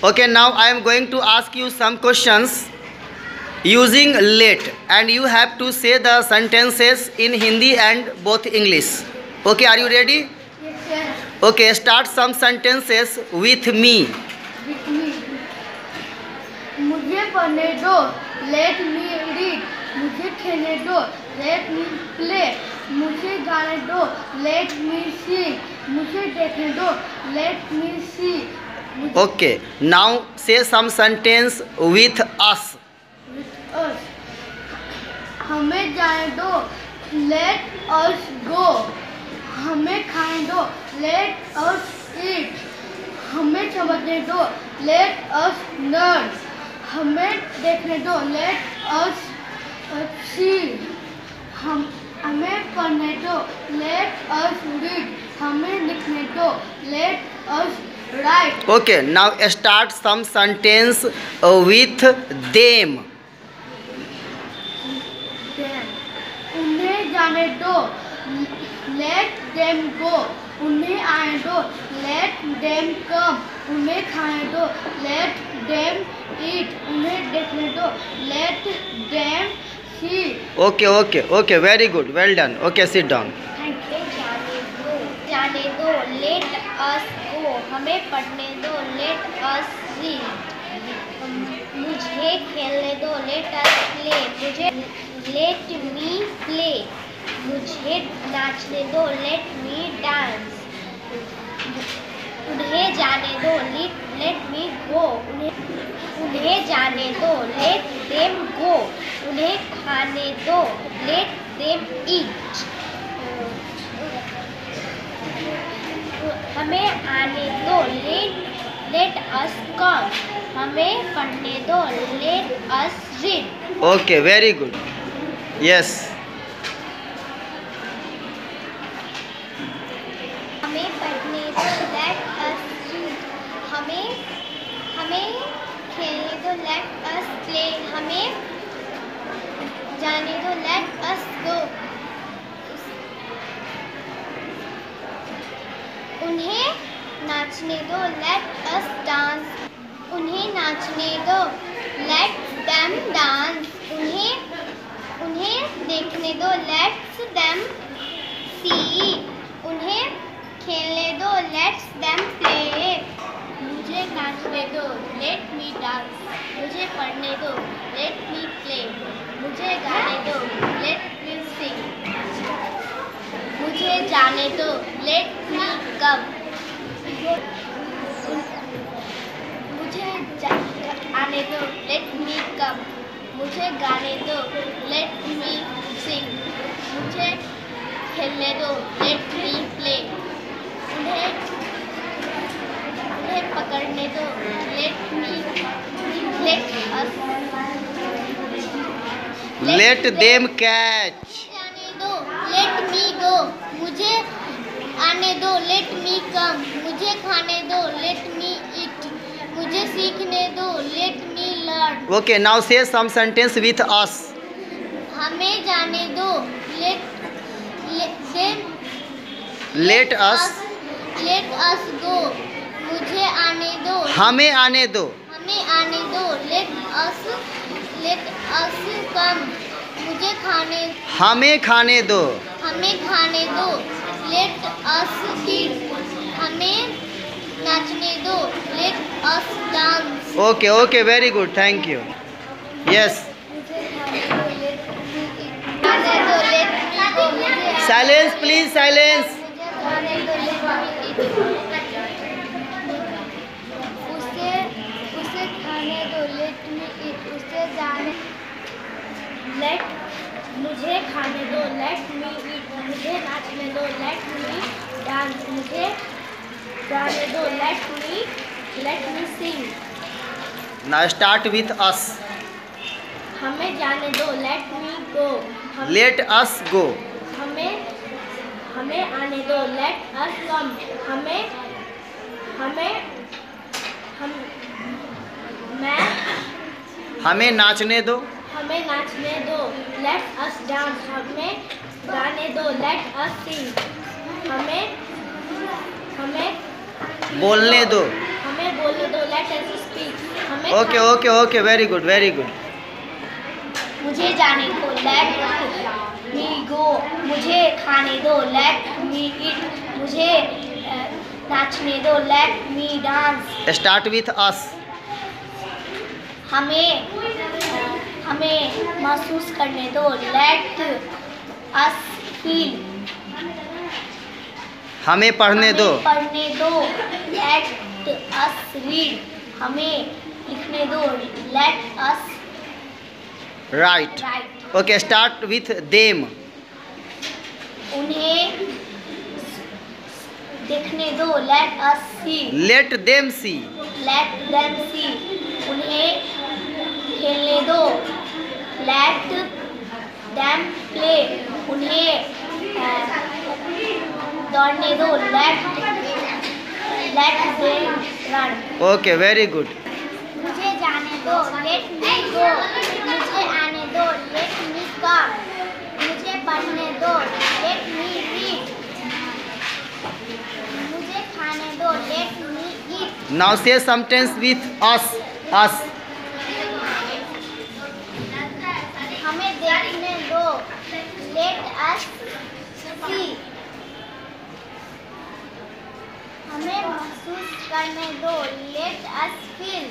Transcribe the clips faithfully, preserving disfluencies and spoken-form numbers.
Okay, now I am going to ask you some questions using let, and you have to say the sentences in Hindi and both English. Okay, are you ready? Yes, sir. Okay, start some sentences with me. With me. मुझे पढ़ने दो. Let me read. मुझे खेलने दो. Let me play. मुझे गाने दो. Let me sing. मुझे देखने दो. Let me see. Okay, now say some sentence with us. With us. हमें जाने दो. Let us go. हमें खाने दो. Let us eat. हमें समझने दो. Let us learn. हमें देखने दो. Let us see. हम हमें पढ़ने दो. Let us read. हमें लिखने दो. Let us write. Okay, now start some sentence uh, with them. Them. उन्हें जाने दो. Let them go. उन्हें आने दो. Let them come. उन्हें खाने दो. Let them eat. उन्हें देखने दो. Let them see. Okay, okay, okay, very good, well done. Okay, sit down. Thank you. जाने दो. Let us go. हमें पढ़ने दो. Let us read. मुझे खेलने दो. Let us play. मुझे let me play. मुझे नाचने दो. Let me dance. उन्हें जाने दो. Let let me go. उन्हें उन्हें जाने दो. Let them go. उन्हें खाने दो. Let them eat. हमें आने दो. Let let us come. हमें पढ़ने दो. Let us read. Okay, very good. Yes. हमें पढ़ने दो. Let us read. हमें हमें खेलने दो. Let us play. हमें जाने दो. Let us go. उन्हें नाचने दो. Let us dance. उन्हें नाचने दो. Let them dance. उन्हें उन्हें देखने दो. Let them see. उन्हें खेलने दो. Let them play. मुझे नाचने दो. Let me dance. मुझे पढ़ने दो. Let me play. मुझे गाने दो. Let me sing. मुझे जाने दो. Let me come. मुझे आने दो. Let me come. मुझे गाने दो. Let me sing. मुझे खेलने दो. Let me play. उन्हें उन्हें पकड़ने दो. Let me let us Let them catch. जाने दो. Let me go. मुझे आने दो. Let me come. मुझे खाने दो. Let me eat. मुझे सीखने दो. Let me learn. Okay, now say some sentence with us. हमें जाने दो. Let let them Let us. let us go. मुझे आने दो. हमें आने दो. हमें आने दो. Let us let us come. मुझे खाने हमें खाने दो. हमें खाने दो. Let us eat. हमें नाचने दो. Let us dance. Okay, okay, very good, thank you. Yes. मुझे खाने दो. Let me eat. खाने दो. Let me go. मुझे Silence, please, silence. मुझे खाने दो. Let me eat. उसे उसे खाने दो. Let me eat. उसे जाने Let मुझे खाने दो. Let me eat. मुझे नाचने दो. Let me dance. मुझे गाने दो. Let me let me sing. Now start with us. हमें जाने दो. Let me go. हम, Let us go. हमें हमें आने दो. Let us come. हमें हमें हम मैं हमें नाचने दो. हमें नाचने दो. Let us dance. हमें गाने दो. Let us sing. हमें हमें बोलने दो. हमें बोलने दो. Let us speak. हमें okay okay okay, very good very good. मुझे जाने दो, let me go. मुझे खाने दो, let me eat. मुझे अ, नाचने दो, let me dance. Start with us. हमें अ, हमें महसूस करने दो, let us feel. हमें पढ़ने दो. हमें पढ़ने दो, let us read. हमें लिखने दो, let us write. write. Okay, start with them. उन्हें देखने दो, let us see. Let them see. let them see. उन्हें खेलने दो, let them play. उन्हें अ, दौड़ने दो, let let them run. Okay, very good. मुझे जाने दो, let me go. मुझे आने दो, let me come. मुझे पढ़ने दो, let me read. मुझे खाने दो, let me eat. Now say sentence with us. Us. हमें देखने दो, let us see. हमें महसूस करने दो, let us feel.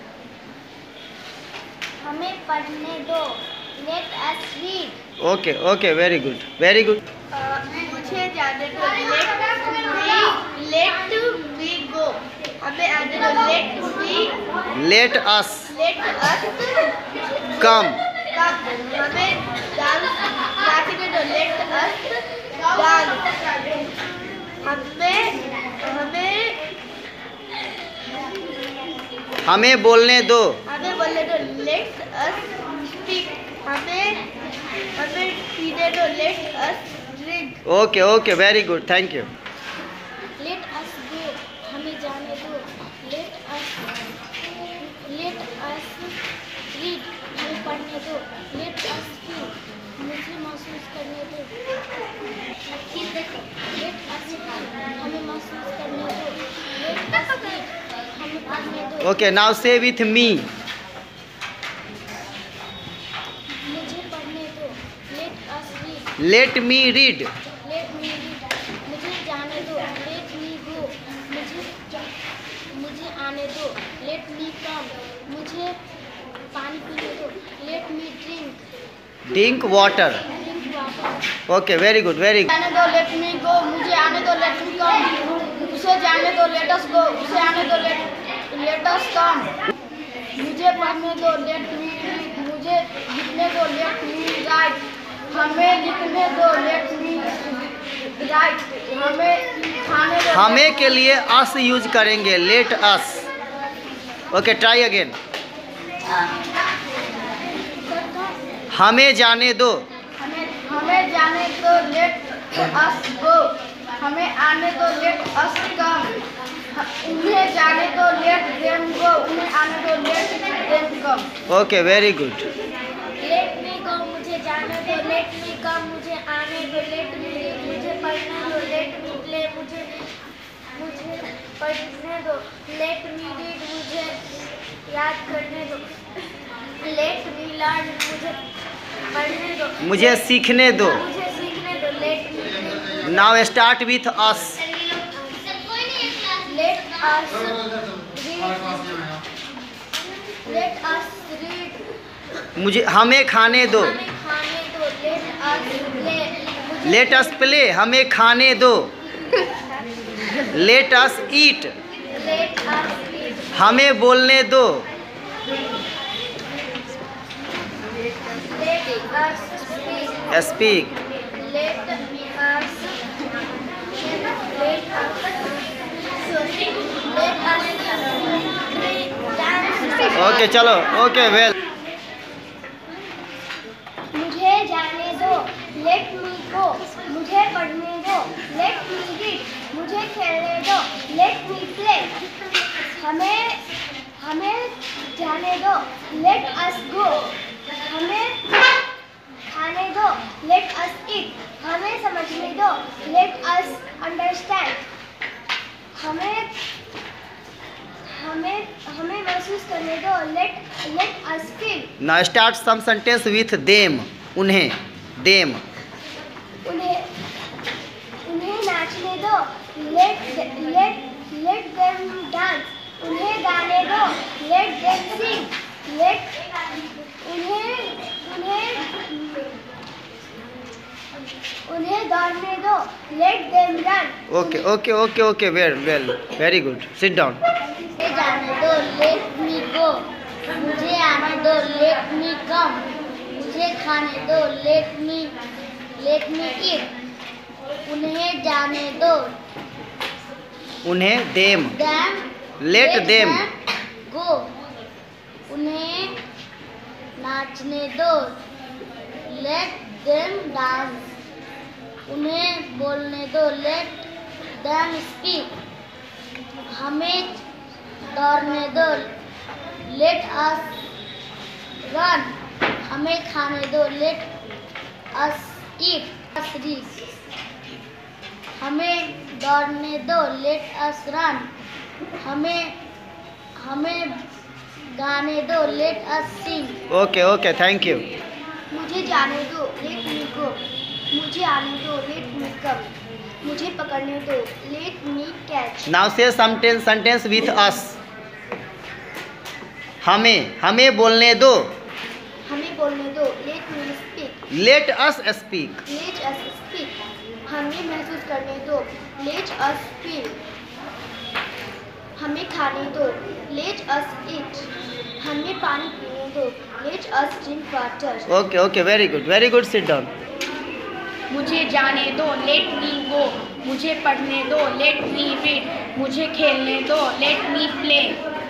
हमें पढ़ने दो, let us read. Okay okay, very good very good. मुझे जाने दो, let me let me go. हमें आने दो, let me let us let us come. come. हमें डांस नाचने दो, let us dance. हमें हमें हमें बोलने दो. हमें बोलने दो, let us speak. हमें हमें पीने दो, let us drink. Okay okay, very good, thank you. Let us go. हमें जाने दो, let us let us read. हमें पढ़ने दो, let us feel. मुझे महसूस करने दो, let us feel. हमें महसूस करने दो, let us read. हमें पढ़ने दो. Okay, now say with me. मुझे पढ़ने दो, let us read. Let me read. Let me read. मुझे जाने दो, let me go. मुझे जा- मुझे आने दो, let me come. मुझे पानी पीने दो, let me drink. Drink water. Drink water. Okay, very good very good. जाने दो, let me go. मुझे आने दो, let me come. उसे जाने दो, let us go. उसे आने दो, let let us come. मुझे पढ़ने दो, let me read. मुझे लिखने दो, let me write. हमें लिखने दो, let me write. हमें खाने दो. हमें के लिए अस यूज करेंगे, let us. Okay, try again. हमें जाने दो. हमें हमें जाने दो, let us go. हमें आने दो, let us come. उन्हें जाने दो, let them go. उन्हें आने दो, let them come. Okay, very good. Let me go. मुझे जाने दो, let me come. मुझे आने दो, let me read. मुझे पढ़ने दो, let me play. मुझे मुझे पढ़ने दो, let me read. मुझे याद करने दो, let me learn. मुझे पढ़ने दो, मुझे सीखने दो. मुझे सीखने दो, let me read. Now start with us. Let us read. Let us read. मुझे हमें खाने दो. हमें खाने दो, let us play. मुझे लेट अस प्ले. हमें खाने दो. Let us eat. let us eat. हमें बोलने दो. Let us speak. Speak. Let us let us let us dance. Okay, चलो. Okay, well. मुझे जाने दो, let me go. मुझे पढ़ने दो, let me read. मुझे खेलने दो, let me play. हमें हमें जाने दो, let us go. हमें खाने दो, let us eat. हमें समझने दो, let us understand. हमें हमें हमें महसूस करने दो. Let let us feel. Now start some sentence with them. उन्हें, them. उन्हें उन्हें नाचने दो. Let let let them dance. उन्हें गाने दो. Let them sing. Let उन्हें उन्हें उन्हें दौड़ने दो. Let them run. Okay, okay, okay, okay. Well, well, very good. Sit down. मुझे जाने दो. Let me go. मुझे आने दो. Let me come. मुझे खाने दो. Let me let me eat. उन्हें जाने दो. उन्हें them. Them. Let them. go. उन्हें नाचने दो. Let them dance. उन्हें बोलने दो. Let them speak. हमें दौड़ने दो. Let us run. हमें खाने दो. Let us eat. Us read. हमें दौड़ने दो. Let us run. हमें हमें गाने दो. Let us sing. Okay, okay. Thank you. मुझे जाने दो. Let me go. मुझे आने दो. Let me come. मुझे पकड़ने दो. Let me catch. Now say sentence sentence with us. हमें हमें बोलने दो. हमें बोलने दो. Let me speak. Let us speak. Let us speak. हमें महसूस करने दो. Let us feel. हमें खाने दो. Let us eat. हमें पानी पीने दो. Let us drink water. Okay, okay. Very good. Very good. Sit down. मुझे जाने दो. Let me go. मुझे पढ़ने दो. Let me read. मुझे खेलने दो. Let me play.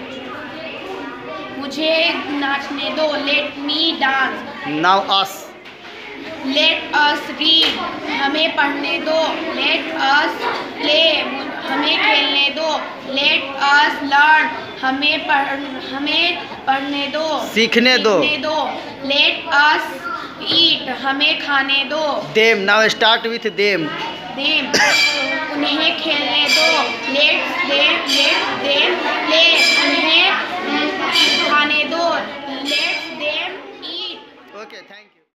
मुझे नाचने दो. Let me dance. Now us. Let us read. हमें पढ़ने दो. Let us play. हमें खेलने दो. Let us learn. हमें पढ़ हमें पढ़ने दो. सीखने दो. सीखने दो. Let us eat. हमें खाने दो. Them. Now start with them. Them. उन्हें खेलने दो. Let them let them play. उन्हें